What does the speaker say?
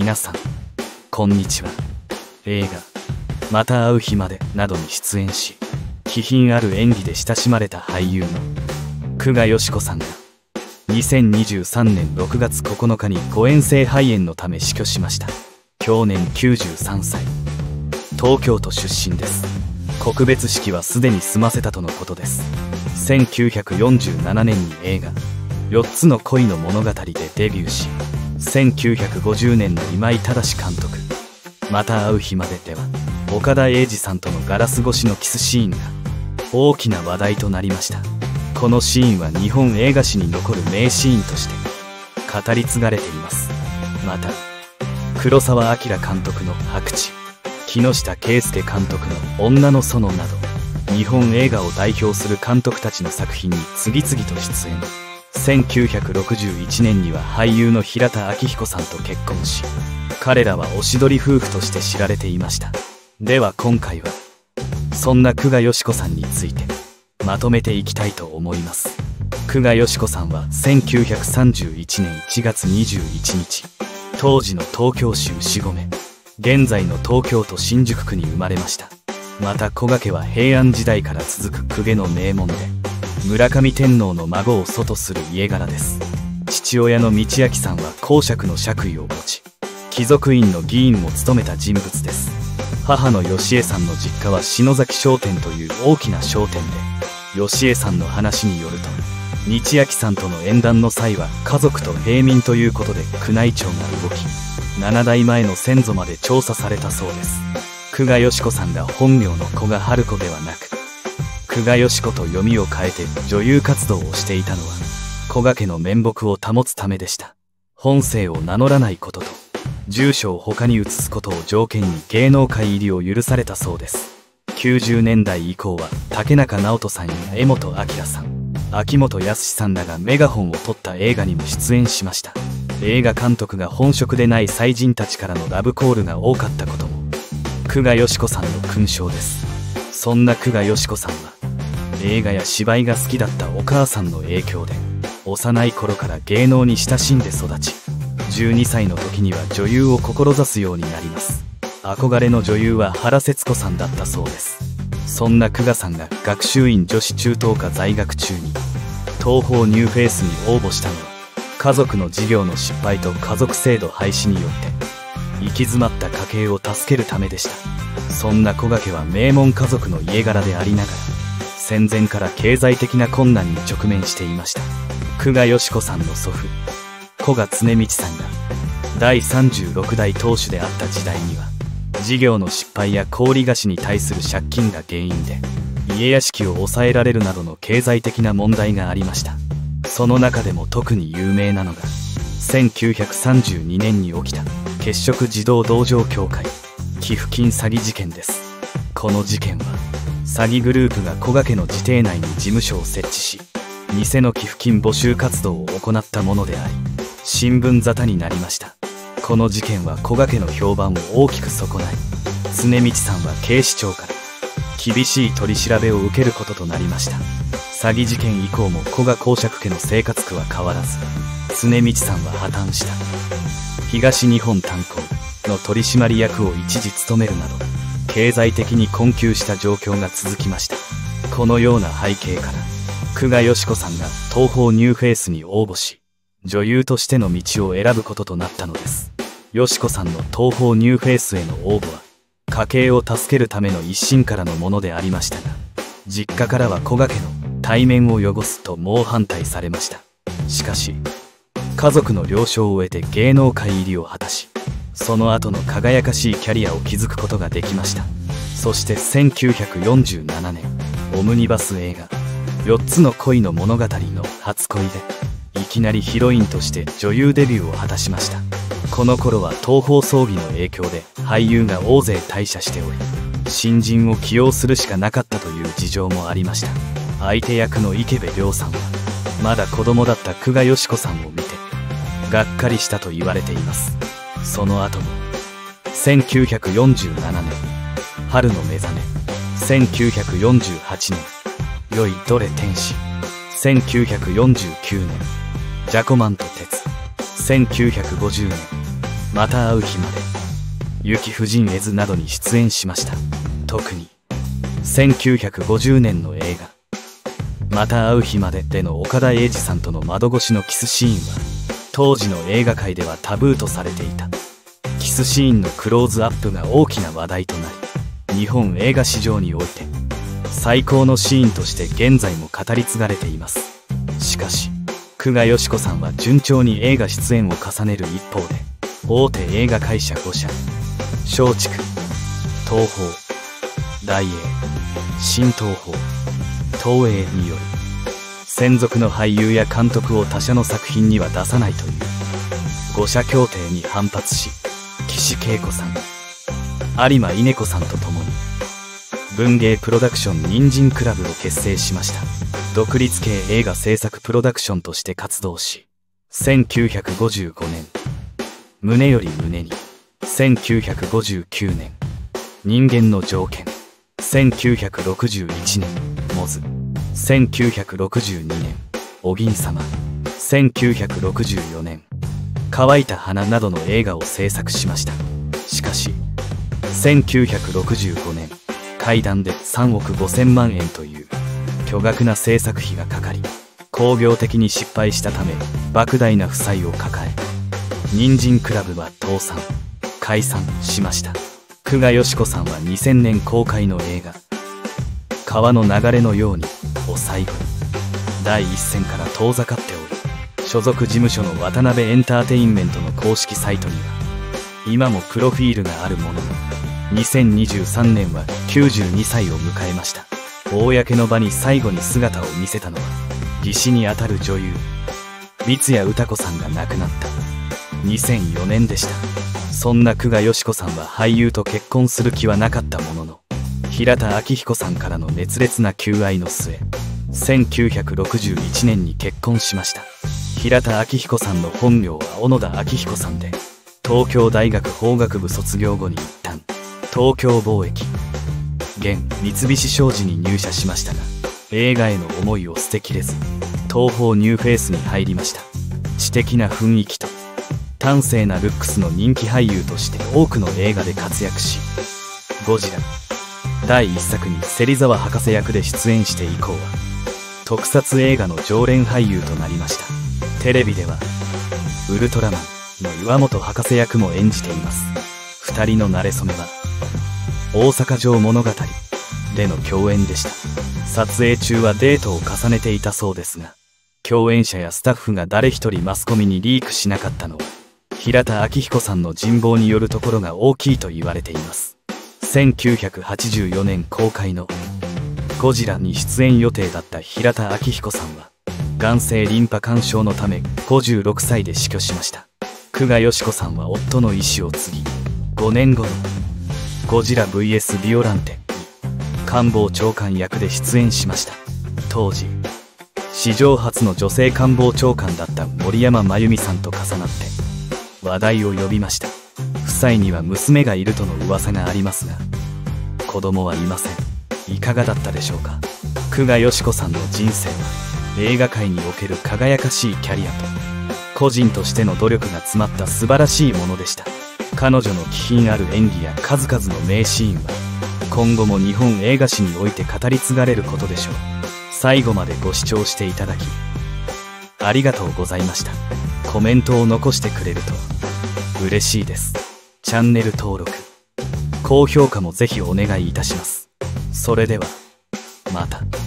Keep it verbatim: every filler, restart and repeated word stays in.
皆さんこんにちは。映画「また会う日まで」などに出演し、気品ある演技で親しまれた俳優の久我美子さんがにせんにじゅうさんねんろくがつここのかに誤嚥性肺炎のため死去しました。享年きゅうじゅうさんさい、東京都出身です。告別式はすでに済ませたとのことです。せんきゅうひゃくよんじゅうななねんに映画「よっつの恋の物語」でデビューし、せんきゅうひゃくごじゅうねんの今井正監督「また会う日まで」では岡田英二さんとのガラス越しのキスシーンが大きな話題となりました。このシーンは日本映画史に残る名シーンとして語り継がれています。また黒澤明監督の「白痴」、木下圭介監督の「女の園」など日本映画を代表する監督たちの作品に次々と出演。せんきゅうひゃくろくじゅういちねんには俳優の平田昭彦さんと結婚し、彼らはおしどり夫婦として知られていました。では今回はそんな久我美子さんについてまとめていきたいと思います。久我美子さんはせんきゅうひゃくさんじゅういちねんいちがつにじゅういちにち、当時の東京市牛込、現在の東京都新宿区に生まれました。また古賀家は平安時代から続く公家の名門で、村上天皇の孫を祖とする家柄です。父親の道明さんは公爵の爵位を持ち、貴族院の議員も務めた人物です。母の吉江さんの実家は篠崎商店という大きな商店で、吉江さんの話によると道明さんとの縁談の際は家族と平民ということで宮内庁が動き、ななだいまえの先祖まで調査されたそうです。久我美子さんが本名の古賀春子ではなく、久我美子と読みを変えて女優活動をしていたのは古賀家の面目を保つためでした。本姓を名乗らないことと住所を他に移すことを条件に芸能界入りを許されたそうです。きゅうじゅうねんだい以降は竹中直人さんや柄本明さん、秋元康さんらがメガホンを取った映画にも出演しました。映画監督が本職でない才人たちからのラブコールが多かったことも久我美子さんの勲章です。そんな久我美子さんは映画や芝居が好きだったお母さんの影響で幼い頃から芸能に親しんで育ち、じゅうにさいの時には女優を志すようになります。憧れの女優は原節子さんだったそうです。そんな久我さんが学習院女子中等科在学中に東宝ニューフェイスに応募したのは、家族の事業の失敗と家族制度廃止によって行き詰まった家計を助けるためでした。そんな古賀家は名門家族の家柄でありながら戦前から経済的な困難に直面していました。久我美子さんの祖父古賀常道さんがだいさんじゅうろくだい当主であった時代には、事業の失敗や高利貸しに対する借金が原因で家屋敷を抑えられるなどの経済的な問題がありました。その中でも特に有名なのがせんきゅうひゃくさんじゅうにねんに起きた血色児童道場協会寄付金詐欺事件です。この事件は詐欺グループが古賀家の自邸内に事務所を設置し、偽の寄付金募集活動を行ったものであり、新聞沙汰になりました。この事件は古賀家の評判を大きく損ない、常道さんは警視庁から厳しい取り調べを受けることとなりました。詐欺事件以降も古賀公爵家の生活苦は変わらず、常道さんは破綻した東日本炭鉱の取締役を一時務めるなど経済的に困窮した状況が続きました。このような背景から久我美子さんが東宝ニューフェイスに応募し、女優としての道を選ぶこととなったのです。美子さんの東宝ニューフェイスへの応募は家計を助けるための一心からのものでありましたが、実家からは古賀家の体面を汚すと猛反対されました。しかし家族の了承を得て芸能界入りを果たし、その後の輝かしいキャリアを築くことができました。そしてせんきゅうひゃくよんじゅうななねん、オムニバス映画「よっつの恋の物語」の初恋でいきなりヒロインとして女優デビューを果たしました。この頃は東宝葬儀の影響で俳優が大勢退社しており、新人を起用するしかなかったという事情もありました。相手役の池部良さんはまだ子供だった久我美子さんを見てがっかりしたと言われています。その後もせんきゅうひゃくよんじゅうななねん春の目覚め、せんきゅうひゃくよんじゅうはちねんよいどれ天使、せんきゅうひゃくよんじゅうきゅうねんジャコマンと鉄、せんきゅうひゃくごじゅうねんまた会う日まで、雪婦人絵図などに出演しました。特にせんきゅうひゃくごじゅうねんの映画「また会う日まで」での岡田英二さんとの窓越しのキスシーンは当時の映画界ではタブーとされていた。キスシーンのクローズアップが大きな話題となり、日本映画史上において最高のシーンとして現在も語り継がれています。しかし久我嘉子さんは順調に映画出演を重ねる一方で、大手映画会社ごしゃ、松竹、東宝、大映、新東宝、東映による専属の俳優や監督を他社の作品には出さないという五社協定に反発し、岸恵子さん、有馬稲子さんと共に文芸プロダクション人参クラブを結成しました。独立系映画制作プロダクションとして活動し、せんきゅうひゃくごじゅうごねん胸より胸に、せんきゅうひゃくごじゅうきゅうねん人間の条件、せんきゅうひゃくろくじゅういちねんモズ、せんきゅうひゃくろくじゅうにねんお銀様、せんきゅうひゃくろくじゅうよねん乾いた花などの映画を制作しました。しかしせんきゅうひゃくろくじゅうごねん怪談でさんおくごせんまんえんという巨額な制作費がかかり、興行的に失敗したため莫大な負債を抱え、人参クラブは倒産解散しました。久我嘉子さんはにせんねん公開の映画「川の流れのように」を最後に第一線から遠ざかっており、所属事務所の渡辺エンターテインメントの公式サイトには今もプロフィールがあるものの、にせんにじゅうさんねんはきゅうじゅうにさいを迎えました。公の場に最後に姿を見せたのは義士にあたる女優三谷歌子さんが亡くなったにせんよねんでした。そんな久我嘉子さんは俳優と結婚する気はなかったものの、平田昭彦さんからの熱烈な求愛の末、せんきゅうひゃくろくじゅういちねんに結婚しました。平田昭彦さんの本名は小野田昭彦さんで、東京大学法学部卒業後に一旦東京貿易現三菱商事に入社しましたが、映画への思いを捨てきれず東宝ニューフェイスに入りました。知的な雰囲気と端正なルックスの人気俳優として多くの映画で活躍し、ゴジラだいいっさくに芹沢博士役で出演して以降は特撮映画の常連俳優となりました。テレビではウルトラマンの岩本博士役も演じています。ふたりの馴れ初めは大阪城物語での共演でした。撮影中はデートを重ねていたそうですが、共演者やスタッフが誰一人マスコミにリークしなかったのは平田昭彦さんの人望によるところが大きいと言われています。せんきゅうひゃくはちじゅうよねん公開のゴジラに出演予定だった平田昭彦さんは眼性リンパ管症のためごじゅうろくさいで死去しました。久我嘉子さんは夫の遺志を継ぎ、ごねんごのゴジラ ブイエス ビオランテに官房長官役で出演しました。当時史上初の女性官房長官だった森山真由美さんと重なって話題を呼びました。夫妻には娘がいるとの噂がありますが、子供はいません。いかがだったでしょうか。久我嘉子さんの人生は映画界における輝かしいキャリアと個人としての努力が詰まった素晴らしいものでした。彼女の気品ある演技や数々の名シーンは今後も日本映画史において語り継がれることでしょう。最後までご視聴していただきありがとうございました。コメントを残してくれると嬉しいです。チャンネル登録、高評価もぜひお願いいたします。それではまた。